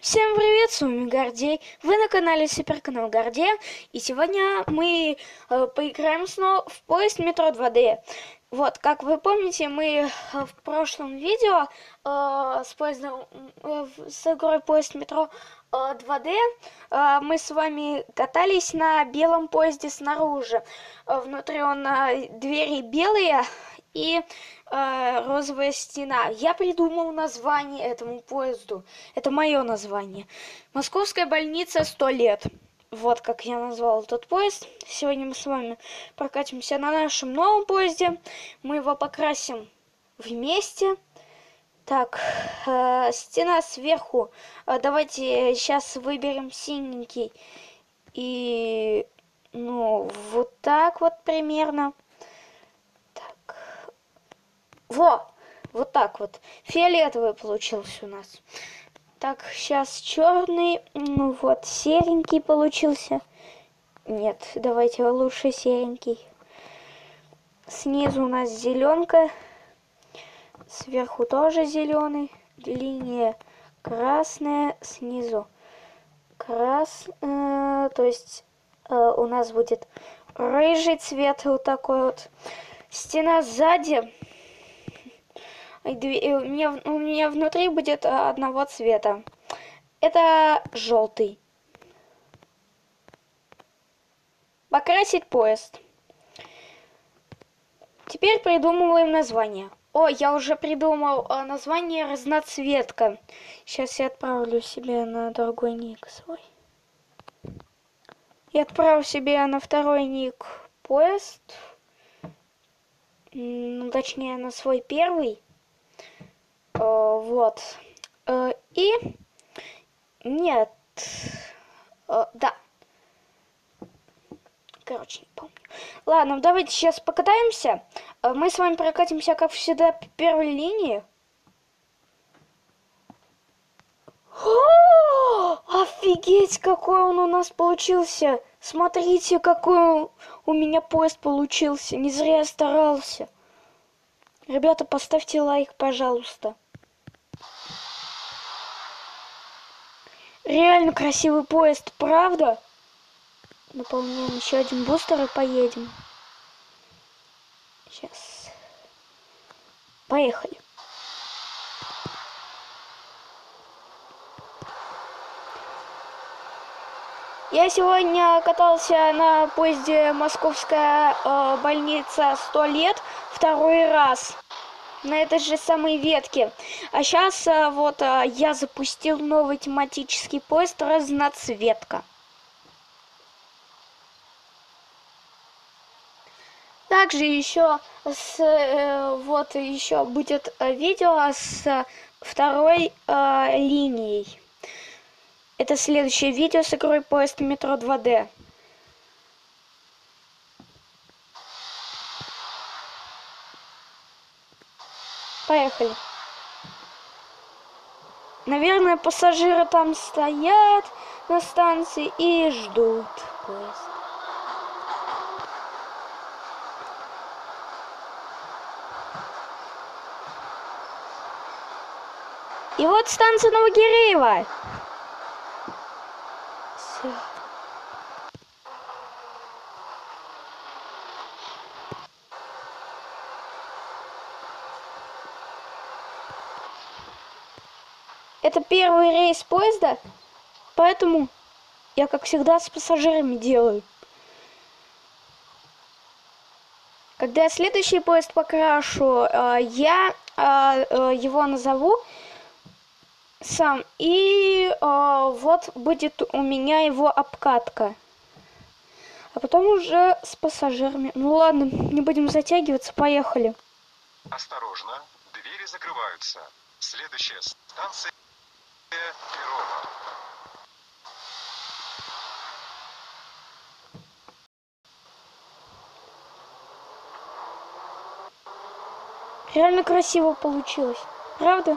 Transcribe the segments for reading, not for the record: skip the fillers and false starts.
Всем привет, с вами Гордей. Вы на канале Суперканал Гордея. И сегодня мы поиграем снова в поезд метро 2D. Вот, как вы помните, мы в прошлом видео с игрой поезд метро 2D мы с вами катались на белом поезде снаружи. Внутри двери белые и розовая стена. Я придумал название этому поезду. Это мое название. Московская больница 100 лет. Вот как я назвал этот поезд. Сегодня мы с вами прокатимся на нашем новом поезде. Мы его покрасим вместе. Так, стена сверху. Давайте сейчас выберем синенький. И, вот так вот примерно. Вот так вот. Фиолетовый получился у нас. Так, сейчас черный. Вот, серенький получился. Нет, давайте лучше серенький. Снизу у нас зеленка. Сверху тоже зеленый. Линия красная. Снизу красная. То есть у нас будет рыжий цвет. Вот такой вот. Стена сзади. У меня внутри будет одного цвета. Это желтый. Покрасить поезд. Теперь придумываем название. О, я уже придумал название разноцветка. Сейчас я отправлю себе на другой ник свой. Я отправлю себе на второй ник поезд. Точнее, на свой первый. Вот. И... Нет. Да. Короче, не помню. Ладно, давайте сейчас покатаемся. Мы с вами прокатимся, как всегда, по первой линии. Офигеть, какой он у нас получился. Смотрите, какой у меня поезд получился. Не зря я старался. Ребята, поставьте лайк, пожалуйста. Реально красивый поезд, правда? Наполняем еще один бустер и поедем. Сейчас. Поехали. Я сегодня катался на поезде Московская больница 100 лет второй раз. На этой же самой ветке. А сейчас я запустил новый тематический поезд разноцветка. Также еще еще будет видео с второй линией. Это следующее видео с игрой поезд метро 2D. Поехали. Наверное, пассажиры там стоят на станции и ждут поезд. И вот станция Новогиреево. Все. Это первый рейс поезда, поэтому я, как всегда, с пассажирами делаю. Когда я следующий поезд покрашу, я его назову сам. И вот будет у меня его обкатка. А потом уже с пассажирами. Ну ладно, не будем затягиваться, поехали. Осторожно, двери закрываются. Следующая станция Перово. Реально красиво получилось, правда?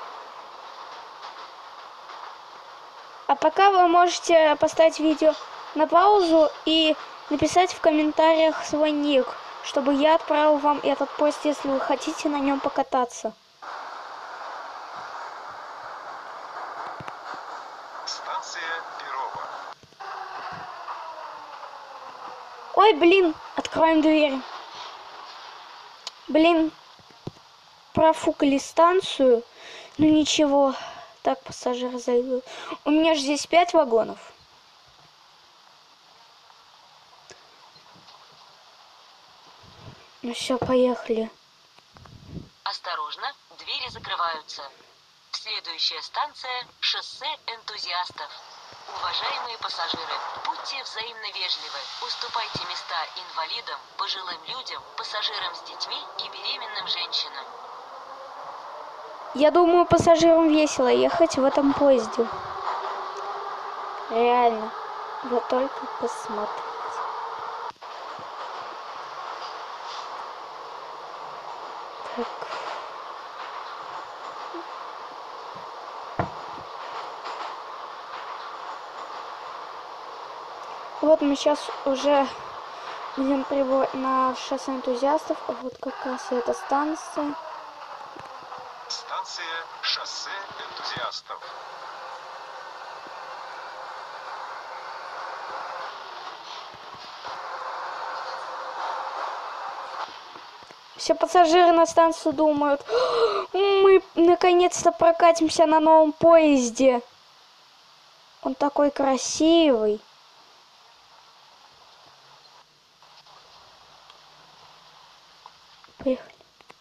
А пока вы можете поставить видео на паузу и написать в комментариях свой ник, чтобы я отправил вам этот поезд, если вы хотите на нем покататься. Станция Перово. Ой, блин, откроем дверь. Блин, профукали станцию. Ну ничего, так пассажиры зайдут. У меня же здесь 5 вагонов. Ну все, поехали. Осторожно, двери закрываются. Следующая станция – шоссе энтузиастов. Уважаемые пассажиры, будьте взаимно вежливы. Уступайте места инвалидам, пожилым людям, пассажирам с детьми и беременным женщинам. Я думаю, пассажирам весело ехать в этом поезде. Реально. Вы только посмотрите. Так. Вот мы сейчас уже идем на шоссе энтузиастов. А вот как раз и эта станция. Станция шоссе энтузиастов. Все пассажиры на станцию думают: мы наконец-то прокатимся на новом поезде. Он такой красивый. Поехали.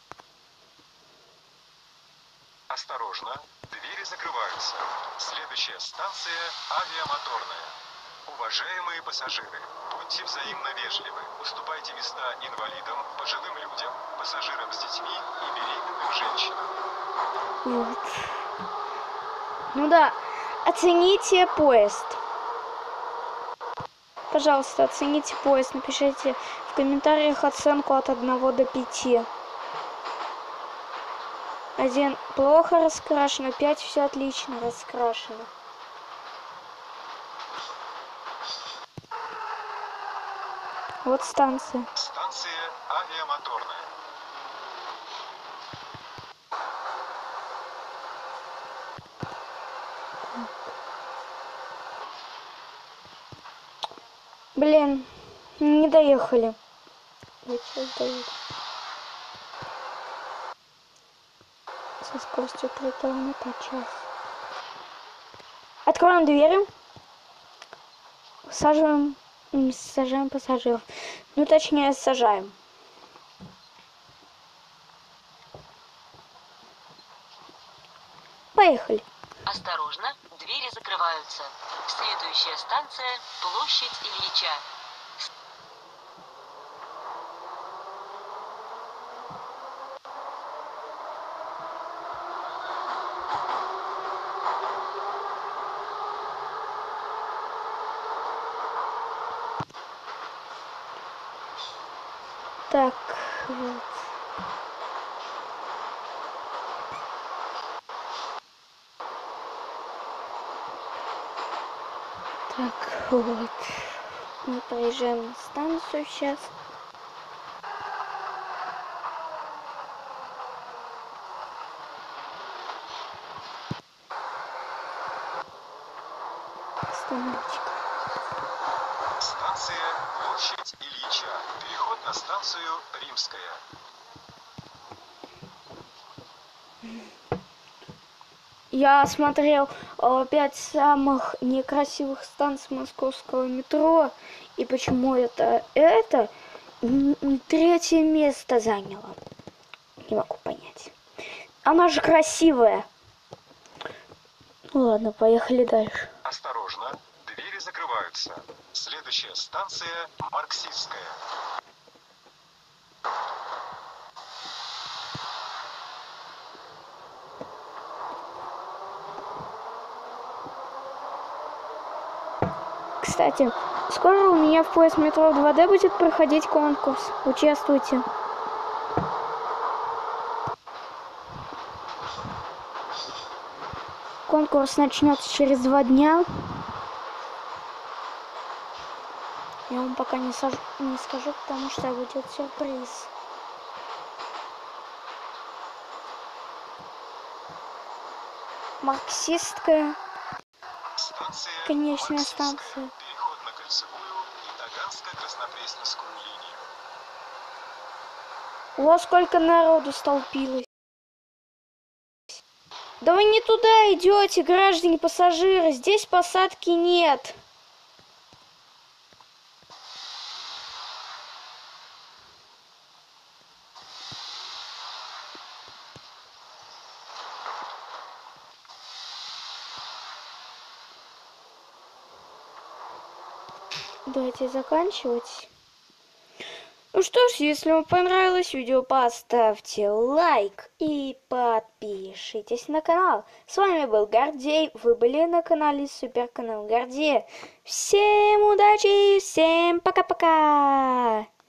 Осторожно, двери закрываются. Следующая станция авиамоторная. Уважаемые пассажиры, будьте взаимно вежливы. Уступайте места инвалидам, пожилым людям, пассажирам с детьми и беременным женщинам. Вот. Ну да, оцените поезд. Пожалуйста, оцените поезд. Напишите в комментариях оценку от 1 до 5. 1 плохо раскрашено, 5 все отлично раскрашено. Вот станция. Станция авиамоторная. Блин, не доехали. Я сейчас доеду. Со скоростью 3 км в час. Откроем двери. Сажаем пассажиров. Ну, точнее, сажаем. Поехали. Осторожно, двери закрываются. Следующая станция – площадь Ильича. Так, вот. Так, вот. Мы проезжаем на станцию сейчас. Остановочка. Станция площадь Ильича. Переход на станцию Римская. Я смотрел 5 самых некрасивых станций московского метро, и почему это 3-е место заняло. Не могу понять. Она же красивая. Ну ладно, поехали дальше. Осторожно, двери закрываются. Следующая станция Марксистская. Кстати, скоро у меня в поезд метро 2D будет проходить конкурс. Участвуйте. Конкурс начнется через 2 дня. Я вам пока не скажу, потому что будет сюрприз. Марксистская. Станция Конечная Марксистская. станция. Переход на Кольцевую и Таганско-Краснопресненскую линию. Во сколько народу столпилось. Да вы не туда идете, граждане пассажиры. Здесь посадки нет. Давайте заканчивать. Ну что ж, если вам понравилось видео, поставьте лайк и подпишитесь на канал. С вами был Гордей, вы были на канале Суперканал Гордея. Всем удачи, всем пока-пока!